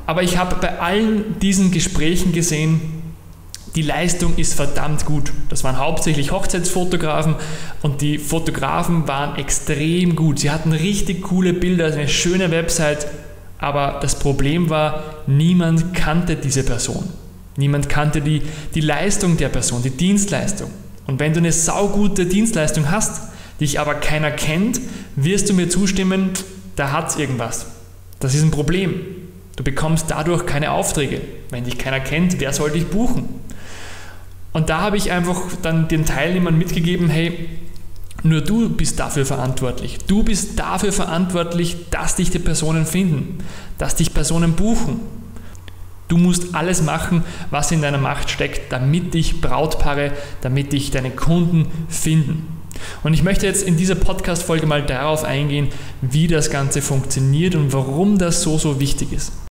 Aber ich habe bei allen diesen Gesprächen gesehen, die Leistung ist verdammt gut. Das waren hauptsächlich Hochzeitsfotografen und die Fotografen waren extrem gut. Sie hatten richtig coole Bilder, eine schöne Website, aber das Problem war, niemand kannte diese Person. Niemand kannte die Leistung der Person, die Dienstleistung. Und wenn du eine saugute Dienstleistung hast, dich aber keiner kennt, wirst du mir zustimmen, da hat es irgendwas. Das ist ein Problem. Du bekommst dadurch keine Aufträge. Wenn dich keiner kennt, wer soll dich buchen? Und da habe ich einfach dann den Teilnehmern mitgegeben, hey, nur du bist dafür verantwortlich. Du bist dafür verantwortlich, dass dich die Personen finden, dass dich Personen buchen. Du musst alles machen, was in deiner Macht steckt, damit dich Brautpaare, damit dich deine Kunden finden. Und ich möchte jetzt in dieser Podcast-Folge mal darauf eingehen, wie das Ganze funktioniert und warum das so wichtig ist.